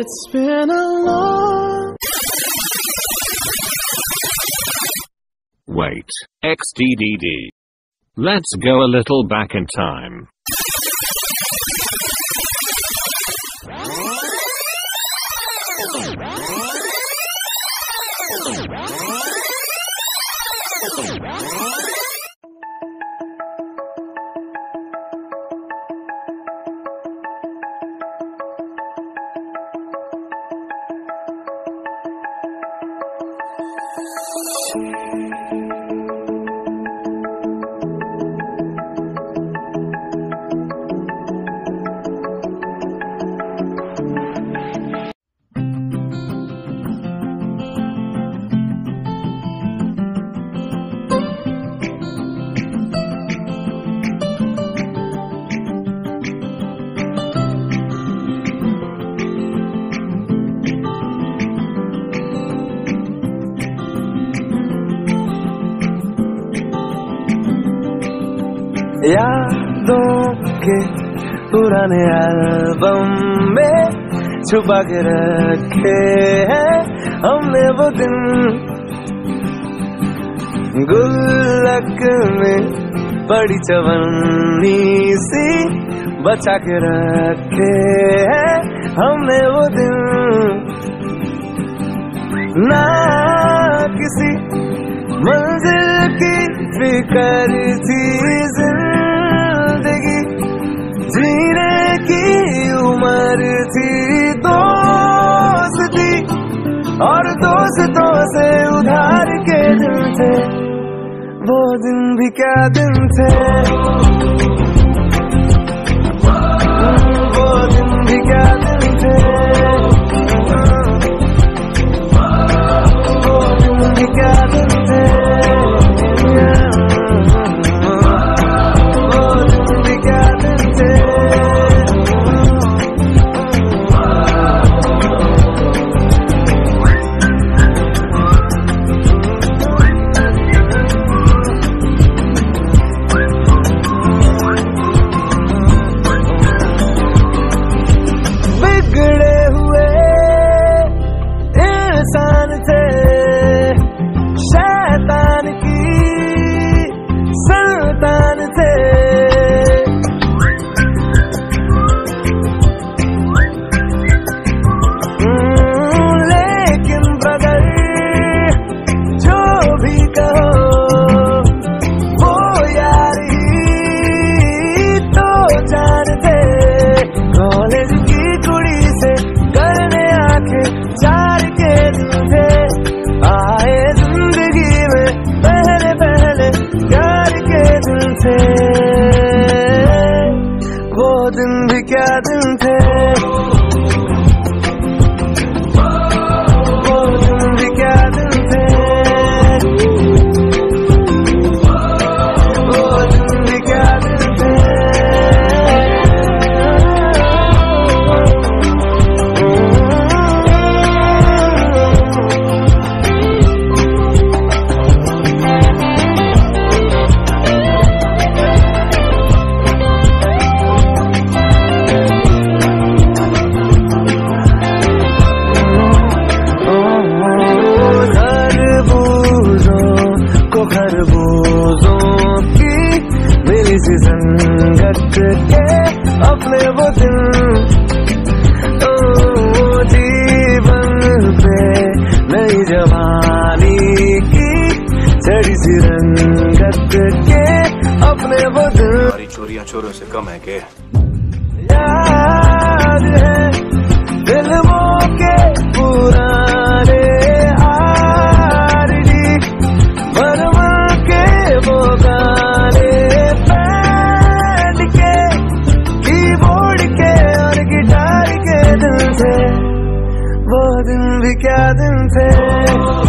It's been a long... Wait, XDDD. Let's go a little back in time. यादों के पुराने album में छुपा के रखे हैं हमने वो दिन, गुल्लक में बड़ी चवन्नी सी बचा के रखे हैं हमने वो दिन। ना किसी मंजिल की फिक्र थी, जिंदगी जीने की उम्र थी, दोस्ती और दोस्तों से उधार के दिन थे, वो दिन भी क्या दिन थे, वो दिन भी क्या दिन थे, वो दिन भी क्या दिन थे। वो दिन भी क्या दिन थे, वो दिन भी क्या दिन थे, वो दिन भी क्या दिन थे। खरबूजों की मिली सी संगत के अपने वो दिन, जीवन पे नई जवानी की चढ़ी सी रंगत के अपने वो दिन। हमारी चोरियां चोरों से कम है के? याद है फिल्मों के पुराने वो गाने बैंड के, कीबोर्ड के और गिटार के दिन थे, वो दिन भी क्या दिन थे।